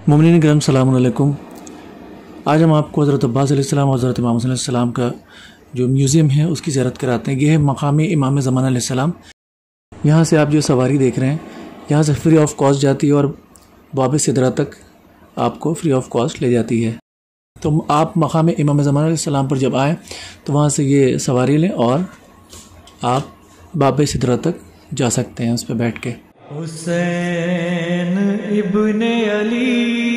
मोमिनीन करम सलाम अलैकुम। आज हम आपको हज़रत अब्बास अलैहिस्सलाम और हज़रत इमाम हुसैन अलैहिस्सलाम का जो म्यूज़ियम है उसकी ज़ियारत कराते हैं। ये है मकाम इमाम ज़मान अलैहिस्सलाम। यहाँ से आप जो सवारी देख रहे हैं यहाँ से फ्री ऑफ कॉस्ट जाती है और बाब सिदरा तक आपको फ्री ऑफ कॉस्ट ले जाती है। तो आप मकाम इमाम ज़मान अलैहिस्सलाम पर जब आएँ तो वहाँ से ये सवारी लें और आप बाब सिदरा तक जा सकते हैं उस पर बैठ के। हुसैन इब्ने अली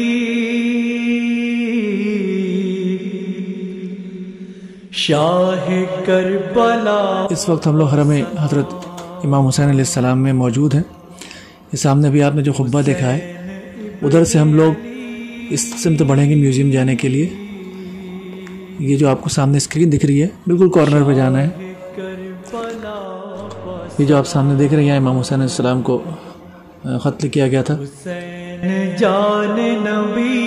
शाह करबला। इस वक्त हम लोग हरम हज़रत इमाम हुसैन अलैहिस्सलाम में मौजूद हैं। ये सामने भी आपने जो खुब्बा देखा है उधर से हम लोग इस सिमत बढ़ेंगे म्यूज़ियम जाने के लिए। ये जो आपको सामने स्क्रीन दिख रही है बिल्कुल कॉर्नर पे जाना है। ये जो आप सामने देख रहे हैं यहाँ इमाम हुसैन अलैहिस्सलाम को क़त्ल किया गया था। हुसैन जान नबी।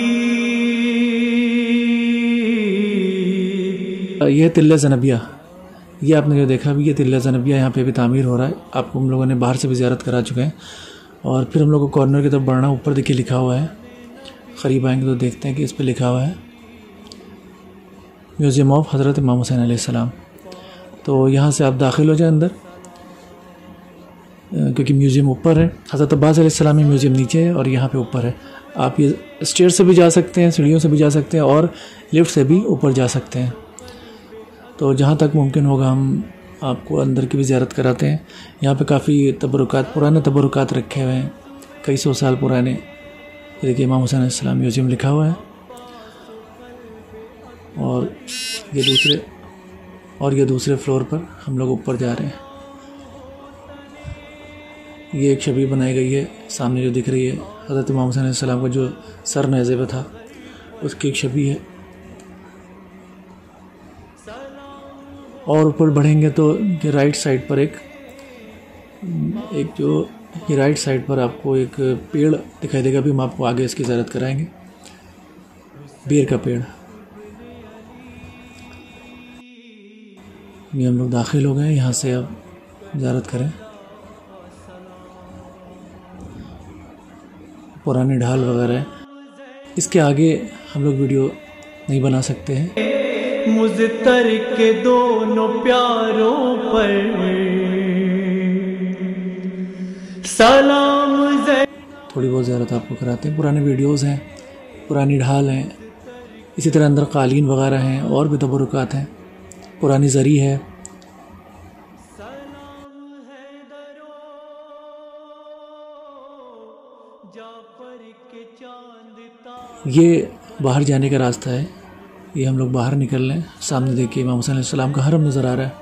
ये तिल्ले ज़नबिया, ये आपने जो देखा भी ये तिल्ले ज़नबिया यहाँ पे भी तामीर हो रहा है। आपको हम लोगों ने बाहर से भी ज़ियारत करा चुके हैं। और फिर हम लोग को कॉर्नर की तरफ बढ़ना, ऊपर देखिए लिखा हुआ है, करीब आएंगे तो देखते हैं कि इस पर लिखा हुआ है म्यूज़ियम ऑफ हज़रत इमाम हुसैन अलैहिस्सलाम। तो यहाँ से आप दाखिल हो जाए अंदर क्योंकि म्यूज़ियम ऊपर है। हज़रत अब्बास अलैहिस्सलाम में म्यूज़ियम नीचे है और यहाँ पे ऊपर है। आप ये स्टेयर से भी जा सकते हैं, सीढ़ियों से भी जा सकते हैं और लिफ्ट से भी ऊपर जा सकते हैं। तो जहाँ तक मुमकिन होगा हम आपको अंदर की भी ज़ियारत कराते हैं। यहाँ पे काफ़ी तबरुकात, पुराने तबरुकात रखे हुए हैं, कई सौ साल पुराने। देखिए इमाम हुसैन अलैहिस्सलाम म्यूज़ियम लिखा हुआ है। और ये दूसरे फ्लोर पर हम लोग ऊपर जा रहे हैं। ये एक छवि बनाई गई है सामने जो दिख रही है, हज़रत इमाम हुसैन अलैहिस्सलाम का जो सर नेज़े था उसकी एक छवि है। और ऊपर बढ़ेंगे तो ये राइट साइड पर ये राइट साइड पर आपको एक पेड़ दिखाई देगा। भी हम आपको आगे इसकी ज़ियारत कराएंगे, बेर का पेड़। ये हम लोग दाखिल हो गए, यहाँ से अब ज़ियारत करें। पुराने ढाल वगैरह है। इसके आगे हम लोग वीडियो नहीं बना सकते हैं। मुज़्तर के दोनों प्यारों पर सलाम। थोड़ी बहुत ज़ियारत आपको कराते हैं। पुराने वीडियोज़ हैं, पुरानी ढाल हैं, इसी तरह अंदर कालीन वगैरह हैं और भी तबरुकात हैं। पुरानी ज़री है। ये बाहर जाने का रास्ता है। ये हम लोग बाहर निकल रहे हैं। सामने देखिए इमाम हुसैन अलैहिस्सलाम का हरम नज़र आ रहा है।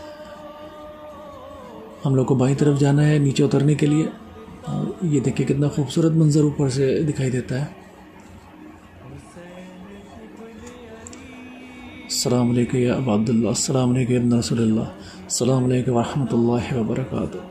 हम लोग को बाईं तरफ जाना है नीचे उतरने के लिए। और ये देखिए कितना खूबसूरत मंजर ऊपर से दिखाई देता है। अस्सलाम वालेकुम या अबा अब्दुल्लाह, अस्सलाम वालेकुम या इब्न रसूलुल्लाह, अस्सलाम वालेकुम व रहमतुल्लाहि व बरकातुहू।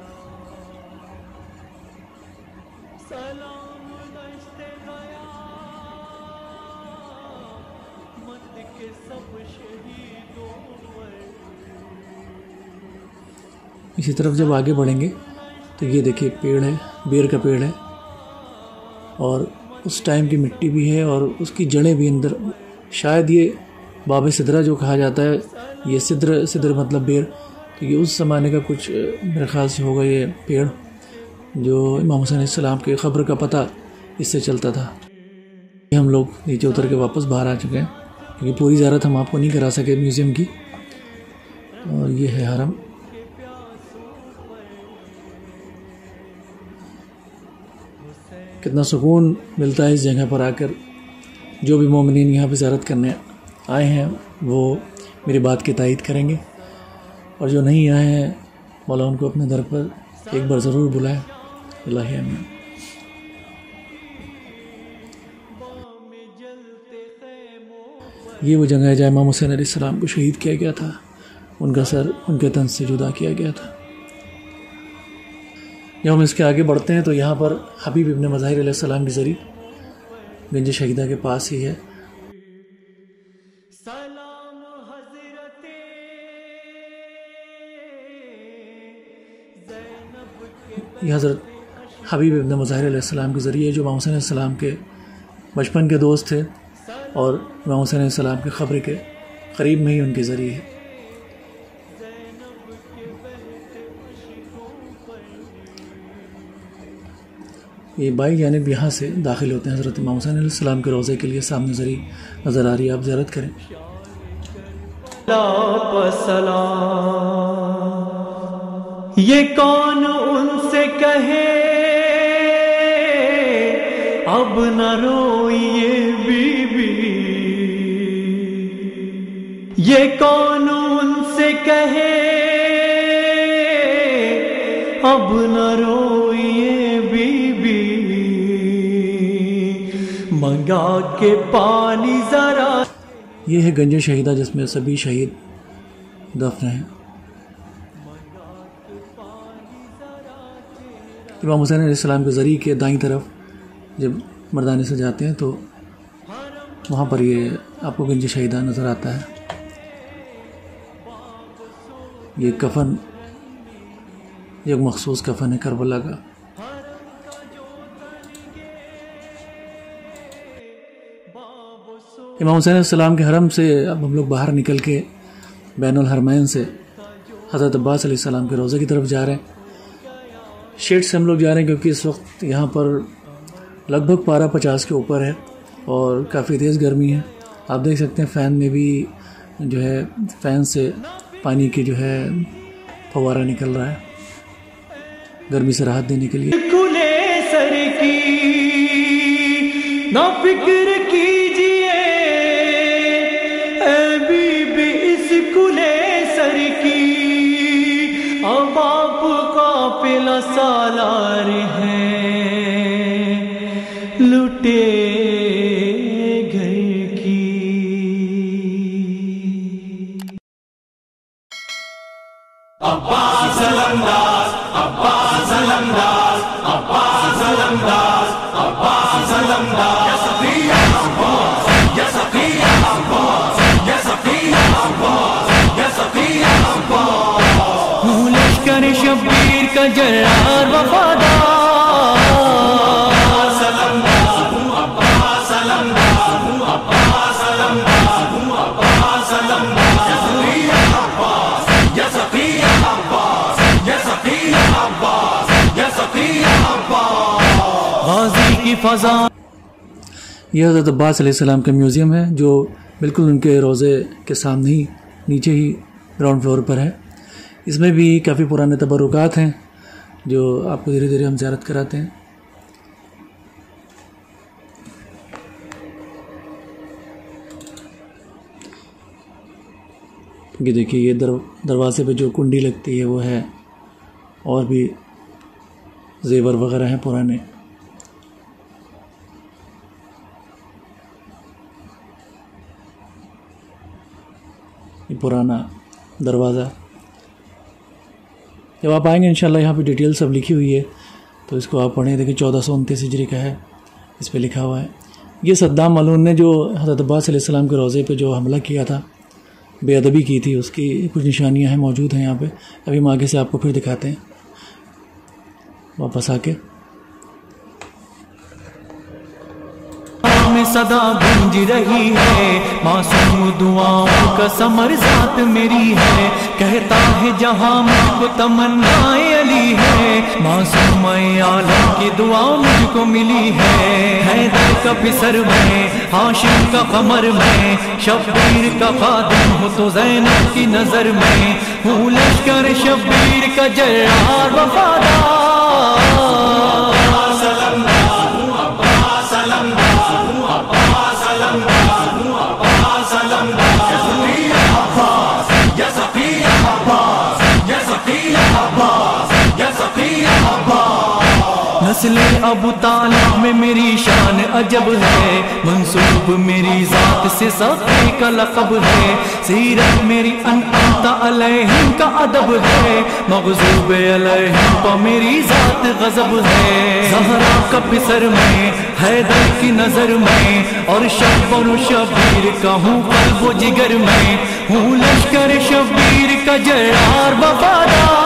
इसी तरफ जब आगे बढ़ेंगे तो ये देखिए पेड़ है, बेर का पेड़ है और उस टाइम की मिट्टी भी है और उसकी जड़ें भी अंदर। शायद ये बाब सिदरा जो कहा जाता है, ये सिद्र मतलब बेर, तो ये उस ज़माने का कुछ मेरे ख़्याल से होगा ये पेड़, जो इमाम हुसैन अलैहिस्सलाम के क़ब्र का पता इससे चलता था। ये हम लोग नीचे उतर के वापस बाहर आ चुके हैं क्योंकि पूरी ज़ियारत हम आपको नहीं करा सके म्यूज़ियम की। और ये है हरम। कितना सुकून मिलता है इस जगह पर आकर। जो भी मोमिनीन यहाँ पे ज़ियारत करने आए हैं वो मेरी बात की तायीद करेंगे, और जो नहीं आए हैं मौला उनको अपने दर पर एक बार ज़रूर बुलाए। अल्लाह आमीन। ये वो जगह है जहाँ इमाम हुसैन अलैहिस्सलाम को शहीद किया गया था। उनका सर उनके तन से जुदा किया गया था। जब हम इसके आगे बढ़ते हैं तो यहाँ पर हबीब इब्न मज़ाहिर अलैहिस्सलाम की ज़री गंज शहीदा के पास ही है। ये हज़रत हबीब इब्न मज़ाहिर अलैहिस्सलाम के ज़रिए जो इमाम हुसैन अलैहिस्सलाम के بچپن کے دوست تھے اور امام حسین علیہ السلام کی قبر کے قریب میں ہی ان کے ذریعے ہے۔ یہ بائی جانب یہاں سے داخل ہوتے ہیں حضرت امام حسین علیہ السلام کے روضے کے لیے، سامنے نظر آ رہی ہے، آپ زیارت کریں۔ یہ کون ان سے کہے اب نہ روئیے بی بی، یہ کون ان سے کہے اب نہ روئیے بی بی، منگا کے پانی ذرا۔ یہ ہے گنج شہیدہ جس میں سبھی شہید دفن ہیں۔ امام حسین علیہ السلام کے ذریعے کے دائیں طرف جب مردانے سے جاتے ہیں تو وہاں پر یہ آپ کو گنج شہیدہ نظر آتا ہے۔ یہ کفن، یہ ایک مخصوص کفن ہے کربلا کا۔ امام حسین علیہ السلام کے حرم سے اب ہم لوگ باہر نکل کے بین الحرمین سے حضرت عباس علیہ السلام کے روضے کی طرف جا رہے ہیں۔ شیڈ سے ہم لوگ جا رہے ہیں کیونکہ اس وقت یہاں پر لگ بھگ پارہ 50 کے اوپر ہے اور کافی تیز گرمی ہے۔ آپ دیکھ سکتے ہیں فین میں بھی جو ہے فین سے پانی کی جو ہے فوارہ نکل رہا ہے گرمی سے راحت دینے کے لیے۔ کھلے سر کی نہ فکر کیجئے اے بی بی، اس کھلے سر کی اب آپ قافلہ سالار ہیں لٹے گھر کی۔ عباس علمدار، عباس علمدار، عباس علمدار، عباس علمدار، یا صفی عباس، یا صفی عباس، یا صفی عباس، یا صفی عباس، ہوں لشکر شبیر کا جرار وفادار، عباس علمدار، عباس علمدار، عباس علمدار، عباس علمدار، یا صفی عباس، یا صفی عباس، یا صفی عباس، یا صفی عباس، غازی کی فضا۔ یہ حضرت عباس علیہ السلام کا میوزیم ہے جو بالکل ان کے روضے کے سامنے ہی نیچے ہی گراؤنڈ فلور پر ہے۔ اس میں بھی کافی پرانے تبرکات ہیں جو آپ کو دھیرے دھیرے ہم زیارت کراتے ہیں۔ یہ دیکھیے یہ دروازے پہ جو کنڈی لگتی ہے وہ ہے، اور بھی زیور وغیرہ ہیں پرانے۔ یہ پرانا دروازہ، جب آپ آئیں گے انشاءاللہ یہاں پہ ڈیٹیل سب لکھی ہوئی ہے تو اس کو آپ پڑھیں۔ دیکھیں 1429 ہجری کا ہے، اس پہ لکھا ہوا ہے۔ یہ صدام ملعون نے جو حضرت عباس علیہ السلام کے روضے پہ جو حملہ کیا تھا، بے ادبی کی تھی، اس کی کچھ نشانیاں ہیں، موجود ہیں یہاں پہ۔ ابھی ہم آگے سے آپ کو پھر دکھاتے ہیں واپس آ کے۔ میں صدا گونج رہی ہے، معصوم دعاؤں کا ثمر ذات میری ہے، کہتا ہے جہاں مجھ کو تمنا علی ہے، معصوم عالم کی دعا مجھ کو ملی ہے، حیدر کا پسر میں، ہاشم کا قمر میں، شبیر کا خادم ہو تو زینب کی نظر میں، ہوں لشکر شبیر کا جرار وفادار، نسل ابو طالب میں میری شان عجب ہے، منسوب میری ذات سے سخی کا لقب ہے، سیرت میری انت علیہم کا ادب ہے، مغضوب علیہم پا میری ذات غضب ہے، زہرا کا پسر میں، حیدر کی نظر میں، اور شبر و شبیر کا ہوں قلب و جگر میں، ہوں لشکر شبیر کا جرار وفادار،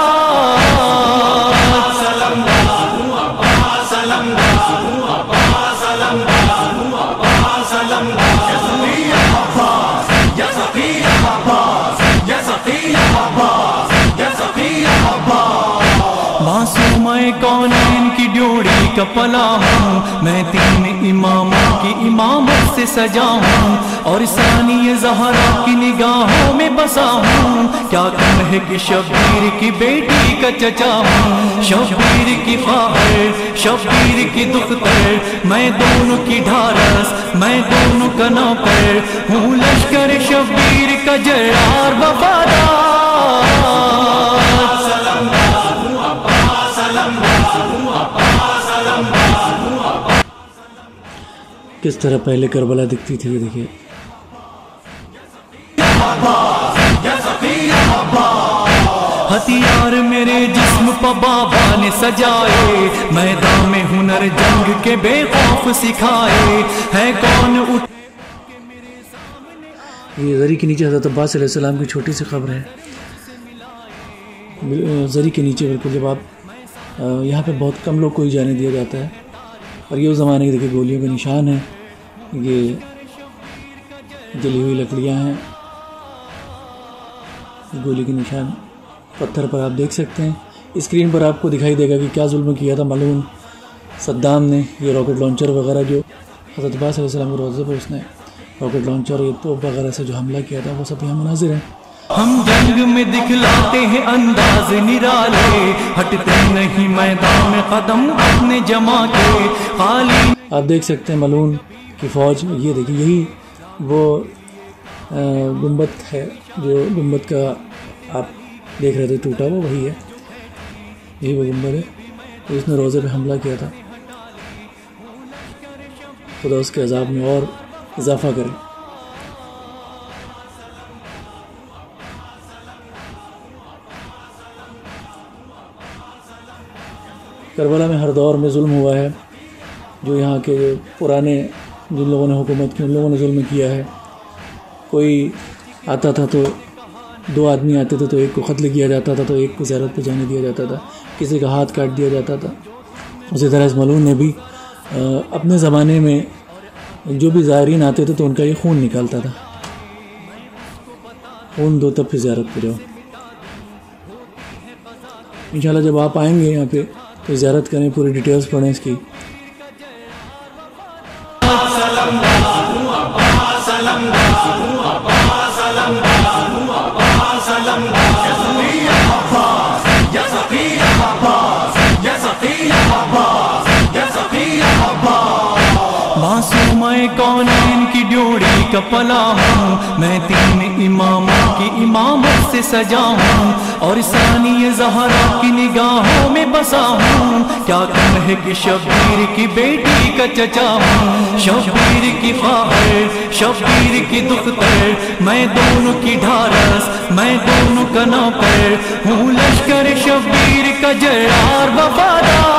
عباس علمدار، عباس علمدار، عباس علمدار، कौनैन की ड्योढ़ी का पला हूँ, मैं 3 इमामों की इमामत से सजा हूँ और सानी ज़हरा की निगाहों में बसा हूँ। क्या कम है कि शब्बीर की बेटी का चचा हूँ, शब्बीर की ख्वाहिर, शब्बीर की दुख्तर, मैं दोनों की ढारस, मैं दोनों का नौकर हूँ, लश्कर शब्बीर का जरार वफादार। किस तरह पहले करबला दिखती थी, ये देखिए। हथियार मेरे जिस्म पर बाबा ने सजाए, मैदान में हुनर जंग के बेखौफ सिखाए, है कौन उठ। ये ज़री के नीचे हज़रत अब्बास अलैहिस्सलाम की छोटी सी खबर है, ज़री के नीचे बिल्कुल। जब आप यहाँ पे बहुत कम लोग को ही जाने दिया जाता है, और ये उस ज़माने के देखिए गोलियों के निशान हैं, ये जली हुई लकड़ियाँ हैं, गोली के निशान पत्थर पर आप देख सकते हैं। स्क्रीन पर आपको दिखाई देगा कि क्या जुल्म किया था मालूम सद्दाम ने। ये रॉकेट लॉन्चर वगैरह जो हज़रत अब्बास अलैहिस्सलाम के रोज़े पर उसने रॉकेट लॉन्चर ये तोप वगैरह से जो हमला किया था, वो सब यहाँ मुनाज़िर हैं। हम जंग में दिखलाते हैं अंदाज निराले, हटते नहीं मैदान में कदम अपने जमा के खाली। आप देख सकते हैं मलून की फ़ौज, ये देखिए यही वो गुंबद है जो गुंबद का आप देख रहे थे टूटा, वो वही है, यही वो गुंबद है तो इसने रोज़े पे हमला किया था। खुदा उसके अज़ाब में और इजाफा करे। करबला में हर दौर में जुल्म हुआ है, जो यहाँ के पुराने जिन लोगों ने हुकूमत की उन लोगों ने जुल्म किया है। कोई आता था तो 2 आदमी आते थे तो एक को कत्ल किया जाता था, तो एक को ज़ियारत पे जाने दिया जाता था, किसी का हाथ काट दिया जाता था। उसी तरह इस मलून ने भी अपने ज़माने में जो भी ज़ायरीन आते थे तो उनका ये खून निकालता था, खून दो तब फिर ज़ियारत पे जाओ। इंशाल्लाह जब आप आएंगे यहाँ पे तो ज़ियारत करें, पूरी डिटेल्स पढ़ें इसकी। मासूमाए कौनैन की ड्योढ़ी का पला हूँ, मैं 3 इमामों की इमामत से सजा हूँ और सानी ज़हरा की निगाहों में बसा हूँ। क्या कम है कि शब्बीर की बेटी का चचा हूँ, शब्बीर की ख्वाहिर, शब्बीर की दुख्तर, मैं दोनों की ढारस, मैं दोनों का नौकर हूँ, लश्कर शब्बीर का जरार वफादार।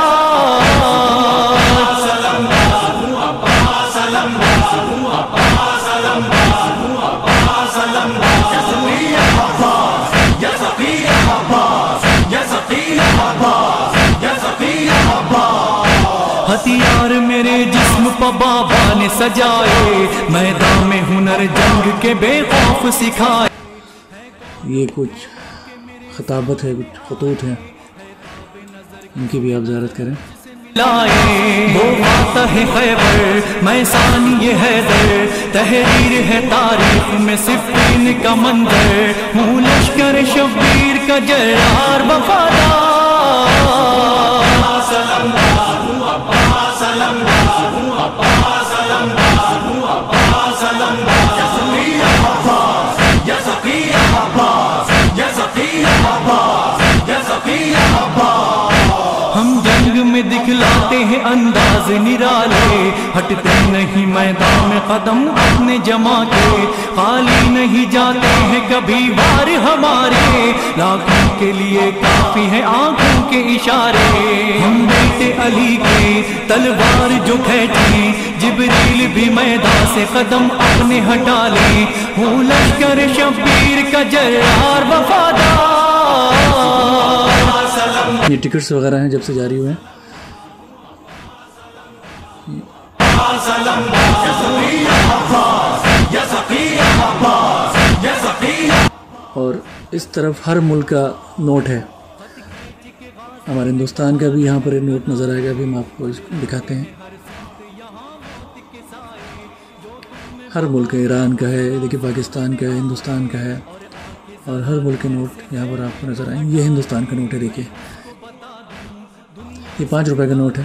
हथियार मेरे जिस्म पर बाबा ने सजाए, मैदान में हुनर जंग के बेखौफ सिखाए। ये कुछ खताबत है, कुछ खतूत हैं, इनकी भी आप ज़ियारत करें। वो आता है खैबर, मैं सानी ये हैदर, तहरीर है तारीख में सिफ़ीन का मंजर हूँ, लश्कर शब्बीर का जरार वफादार। हम जंग में दिखलाते हैं अंदाज निराले, हटते नहीं मैदान में कदम अपने जमा के खाली नहीं जाते हैं कभी वार हमारे, लाखों के लिए काफी है आंखों के इशारे। हम बेटे अली के तलवार जो खींची, जिब्रील भी मैदान से कदम अपने हटा ले, हूँ लश्कर शब्बीर का जरार वफादार। ये टिकट्स वगैरह हैं जब से जारी हुए हैं। और इस तरफ हर मुल्क का नोट है, ہمارے ہندوستان کا بھی یہاں پر نوٹ نظر آئے گا، ابھی ہم آپ کو دکھاتے ہیں۔ ہر ملک ایران کا ہے، دیکھیے پاکستان کا ہے، ہندوستان کا ہے، اور ہر ملک کے نوٹ یہاں پر آپ کو نظر آئیں گے۔ یہ ہندوستان کا نوٹ ہے، دیکھیے یہ 5 روپے کا نوٹ ہے۔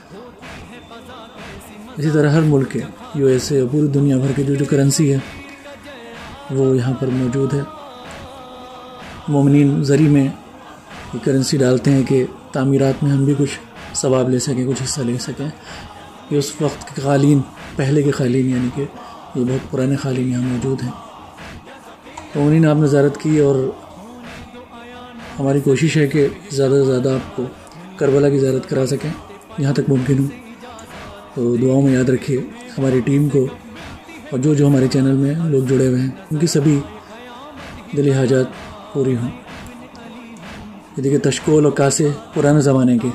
اسی طرح ہر ملک کے USA اور پوری دنیا بھر کی جو کرنسی ہے وہ یہاں پر موجود ہے۔ مومنین زری میں یہ کرنسی ڈالتے ہیں کہ تعمیرات میں ہم بھی کچھ ثواب لے سکیں، کچھ حصہ لے سکیں۔ یہ اس وقت کے قالین، پہلے کے قالین، یعنی کہ یہ بہت پرانے قالین یہاں موجود ہیں۔ تو مومنین آپ نے زیارت کی، اور ہماری کوشش ہے کہ زیادہ سے زیادہ آپ کو کربلا کی زیارت کرا سکیں جہاں تک ممکن ہو۔ تو دعاؤں میں یاد رکھیے ہماری ٹیم کو، اور جو ہمارے چینل میں لوگ جڑے ہوئے ہیں ان کی سبھی دلی حاجات پوری ہوں۔ یہ دیکھیے تشکول اور کاسے پرانے زمانے کے،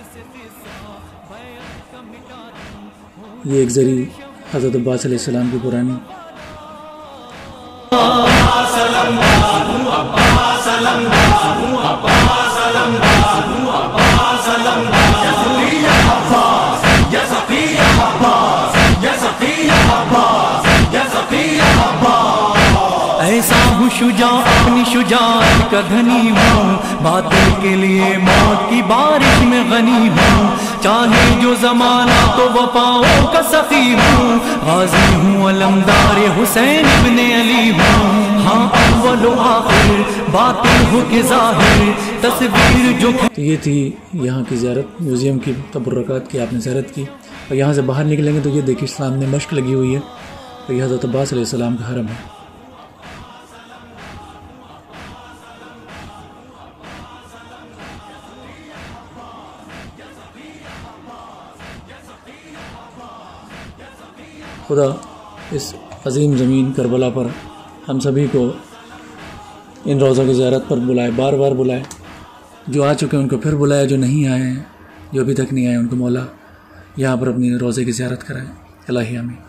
یہ ایک زری حضرت عباس علیہ السلام کی پرانی۔ ایسا ہوں شجاع، اپنی شجاعت کا دھنی ہوں، باطل کے لیے موت کی بارش میں غنی ہوں، چاہے جو زمانہ تو وفاؤں کا سخی ہوں، غازی ہوں علمدار حسین ابن علی ہوں، ہاں اول و آخر باطل ہو کے ظاہر تصویر جو۔ تو یہ تھی یہاں کی زیارت، میوزیم کی تبرکات کی آپ نے زیارت کی۔ اور یہاں سے باہر نکلیں گے تو یہ دیکھیے سامنے مشق لگی ہوئی ہے، تو یہ حضرت عباس علیہ السلام کا حرم ہے۔ خدا اس عظیم زمین کربلا پر ہم سبھی کو ان روضوں کی زیارت پر بلائے، بار بار بلائے۔ جو آ چکے ہیں ان کو پھر بلائے، جو نہیں آئے ہیں، جو ابھی تک نہیں آئے، ان کو مولا یہاں پر اپنی روضے کی زیارت کرائے۔ الہی آمین۔